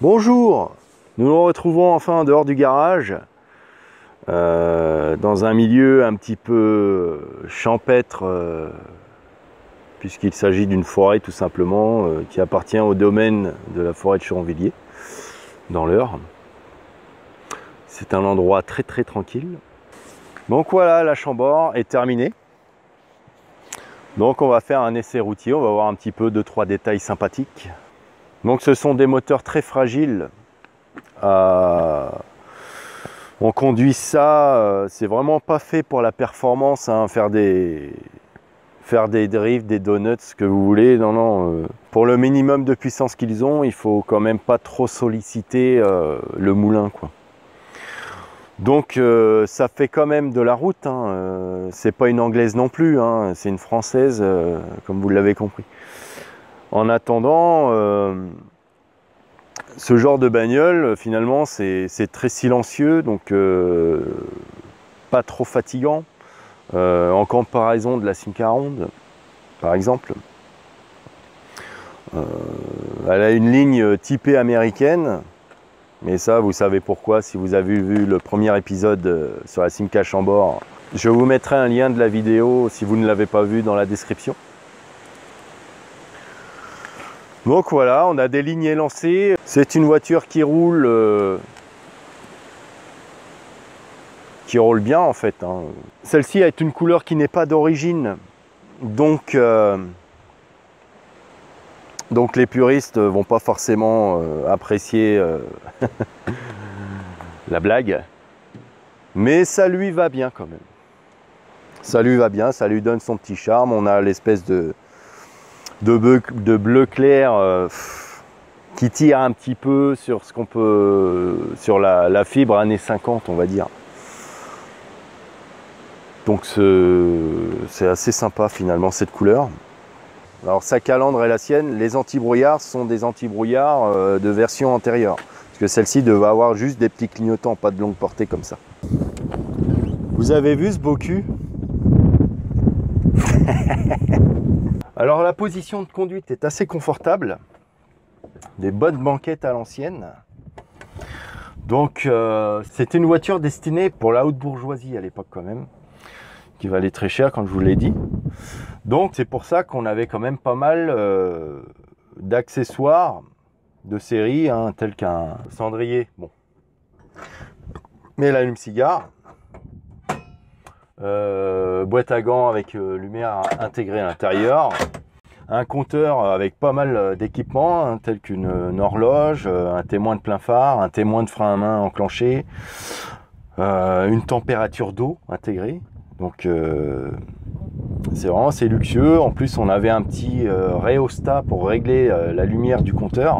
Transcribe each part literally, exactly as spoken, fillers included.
Bonjour, nous nous retrouvons enfin en dehors du garage, euh, dans un milieu un petit peu champêtre, euh, puisqu'il s'agit d'une forêt tout simplement, euh, qui appartient au domaine de la forêt de Churonvilliers, dans l'Eure. C'est un endroit très très tranquille. Donc voilà, la Chambord est terminée. Donc on va faire un essai routier, on va voir un petit peu deux trois détails sympathiques. Donc ce sont des moteurs très fragiles. Euh, on conduit ça, euh, c'est vraiment pas fait pour la performance, hein, faire des faire des drifts, des donuts, ce que vous voulez. Non, non. Euh, pour le minimum de puissance qu'ils ont, il faut quand même pas trop solliciter euh, le moulin, quoi. Donc euh, ça fait quand même de la route. Hein. Euh, c'est pas une anglaise non plus, hein. C'est une française, euh, comme vous l'avez compris. En attendant, euh, ce genre de bagnole, finalement, c'est très silencieux, donc euh, pas trop fatigant, euh, en comparaison de la Simca Ronde, par exemple. Euh, elle a une ligne typée américaine, mais ça, vous savez pourquoi, si vous avez vu le premier épisode sur la Simca Chambord. Je vous mettrai un lien de la vidéo, si vous ne l'avez pas vu, dans la description. Donc voilà, on a des lignes élancées. C'est une voiture qui roule, euh, qui roule bien en fait. Hein. Celle-ci a une couleur qui n'est pas d'origine, donc euh, donc les puristes vont pas forcément euh, apprécier euh, la blague, mais ça lui va bien quand même. Ça lui va bien, ça lui donne son petit charme. On a l'espèce de de bleu, de bleu clair. Euh, qui tire un petit peu sur ce qu'on peut, sur la, la fibre années cinquante, on va dire. Donc c'est assez sympa finalement cette couleur. Alors sa calandre est la sienne, les anti-brouillards sont des anti-brouillards euh, de version antérieure. Parce que celle-ci devait avoir juste des petits clignotants, pas de longue portée comme ça. Vous avez vu ce beau cul? Alors la position de conduite est assez confortable. Des bonnes banquettes à l'ancienne. Donc euh, c'était une voiture destinée pour la haute bourgeoisie à l'époque quand même, qui valait très cher comme je vous l'ai dit. Donc c'est pour ça qu'on avait quand même pas mal euh, d'accessoires de série, hein, tels qu'un cendrier, bon, mais l'allume-cigare, euh, boîte à gants avec euh, lumière intégrée à l'intérieur. Un compteur avec pas mal d'équipements, hein, tels qu'une horloge, un témoin de plein phare, un témoin de frein à main enclenché, euh, une température d'eau intégrée. Donc euh, c'est vraiment assez luxueux. En plus on avait un petit euh, rhéostat pour régler euh, la lumière du compteur.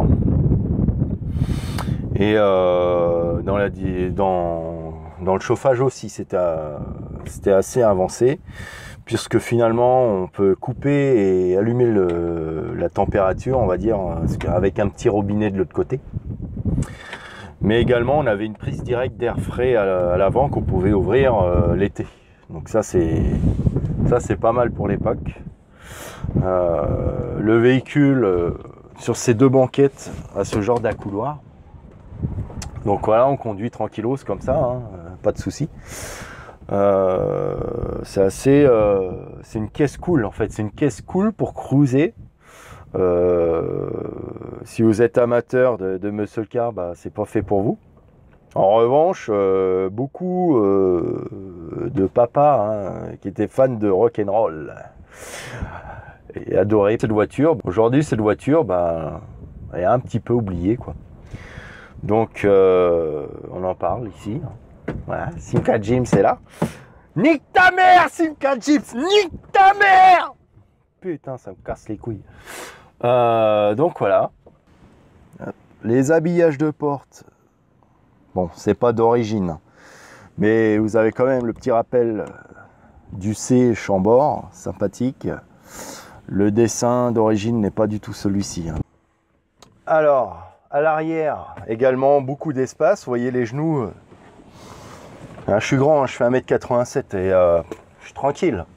Et euh, dans, la, dans, dans le chauffage aussi, c'était c'était assez avancé, puisque finalement on peut couper et allumer le, la température, on va dire, avec un petit robinet de l'autre côté. Mais également on avait une prise directe d'air frais à l'avant qu'on pouvait ouvrir euh, l'été. Donc ça c'est ça c'est pas mal pour l'époque. Euh, le véhicule euh, sur ces deux banquettes a ce genre d'accoudoir. Donc voilà, on conduit tranquillos comme ça, hein, pas de souci. Euh, c'est assez, euh, c'est une caisse cool en fait, c'est une caisse cool pour cruiser. Euh, si vous êtes amateur de, de muscle car, bah, c'est pas fait pour vous. En revanche, euh, beaucoup euh, de papas, hein, qui étaient fans de rock and roll et adoraient cette voiture. Aujourd'hui, cette voiture, bah, elle est un petit peu oubliée, quoi. Donc, euh, on en parle ici. Voilà, Simca Jim, c'est là. Nique ta mère, Simca Jim, nique ta mère! Putain, ça me casse les couilles. Euh, donc voilà. Les habillages de porte. Bon, c'est pas d'origine, mais vous avez quand même le petit rappel du C Chambord, sympathique. Le dessin d'origine n'est pas du tout celui-ci. Alors, à l'arrière, également beaucoup d'espace. Vous voyez les genoux. Je suis grand, hein, je fais un mètre quatre-vingt-sept et euh, je suis tranquille.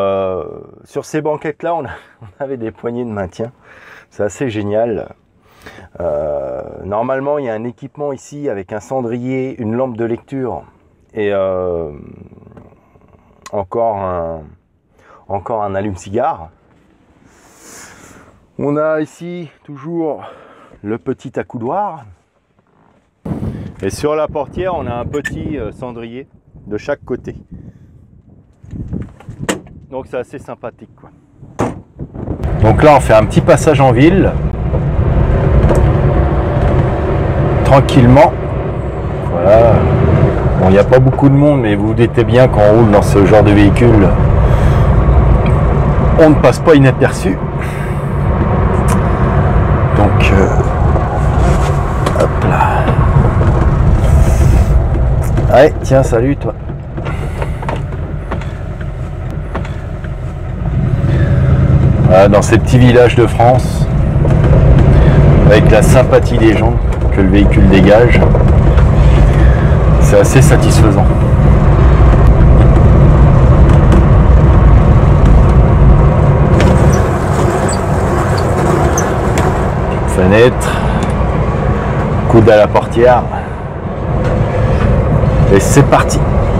Euh, sur ces banquettes là, on, on avait des poignées de maintien. C'est assez génial. Euh, normalement, il y a un équipement ici avec un cendrier, une lampe de lecture et euh, encore un, encore un allume-cigare. On a ici toujours le petit accoudoir. Et sur la portière, on a un petit cendrier de chaque côté. Donc c'est assez sympathique, quoi. Donc là, on fait un petit passage en ville. Tranquillement. Voilà. Bon, il n'y a pas beaucoup de monde, mais vous vous doutez bien qu'on roule dans ce genre de véhicule, on ne passe pas inaperçu. Donc, euh, hop là. Allez, tiens, salut toi. Voilà, dans ces petits villages de France, avec la sympathie des gens que le véhicule dégage, c'est assez satisfaisant. Fenêtre, coude à la portière, et c'est parti.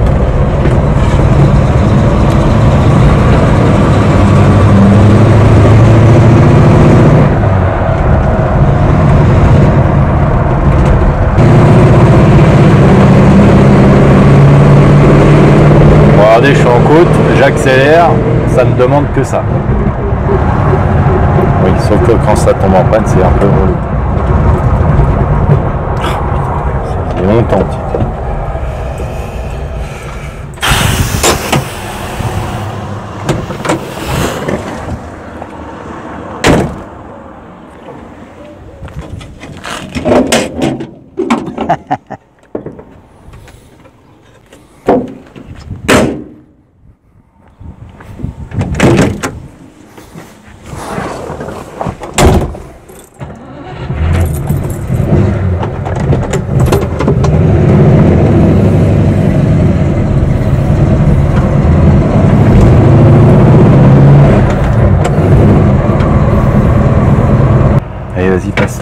Regardez, je suis en côte, j'accélère, ça ne demande que ça. Oui, sauf que quand ça tombe en panne, c'est un peu relou. C'est longtemps. Allez, vas-y, passe.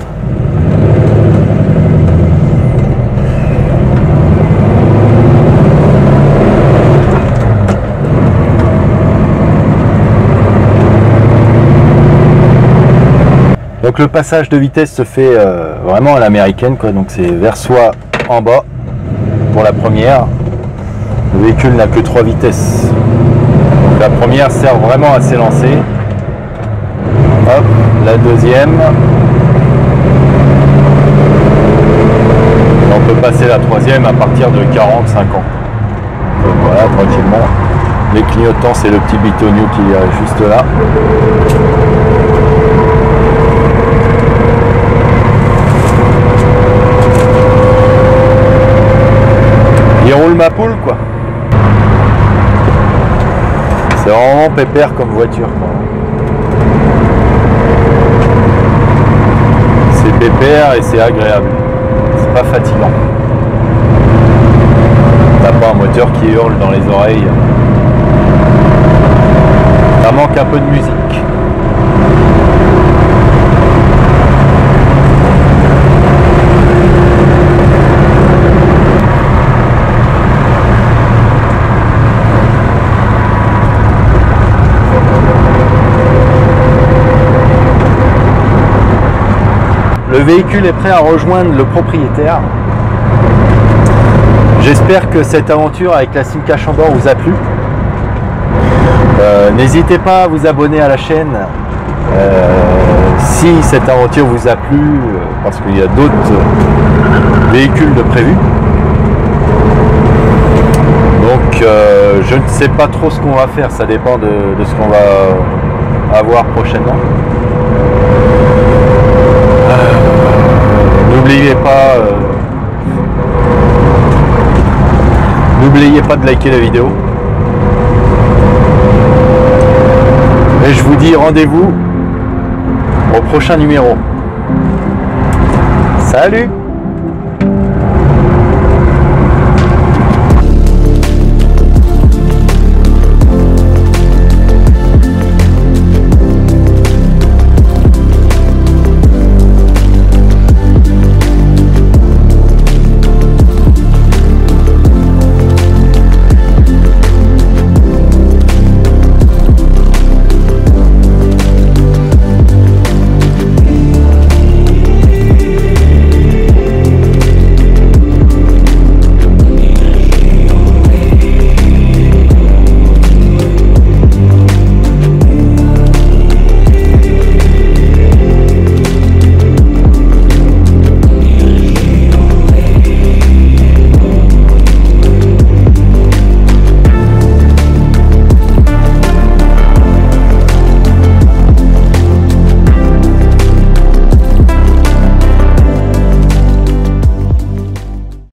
Donc le passage de vitesse se fait euh, vraiment à l'américaine, quoi. Donc c'est vers soi en bas pour la première. Le véhicule n'a que trois vitesses. Donc la première sert vraiment à s'élancer. Hop, la deuxième. On peut passer la troisième à partir de quarante cinquante. Donc voilà, tranquillement. Les clignotants, c'est le petit bitonio qui est juste là. Il roule ma poule, quoi. C'est vraiment pépère comme voiture, quoi. C'est pépère et c'est agréable. C'est pas fatigant. T'as pas un moteur qui hurle dans les oreilles. Ça manque un peu de musique. Le véhicule est prêt à rejoindre le propriétaire. J'espère que cette aventure avec la Simca Chambord vous a plu. Euh, N'hésitez pas à vous abonner à la chaîne euh, si cette aventure vous a plu, euh, parce qu'il y a d'autres véhicules de prévus. Donc euh, je ne sais pas trop ce qu'on va faire, ça dépend de, de ce qu'on va avoir prochainement. N'oubliez pas, euh, n'oubliez pas de liker la vidéo. Et je vous dis rendez-vous au prochain numéro. Salut!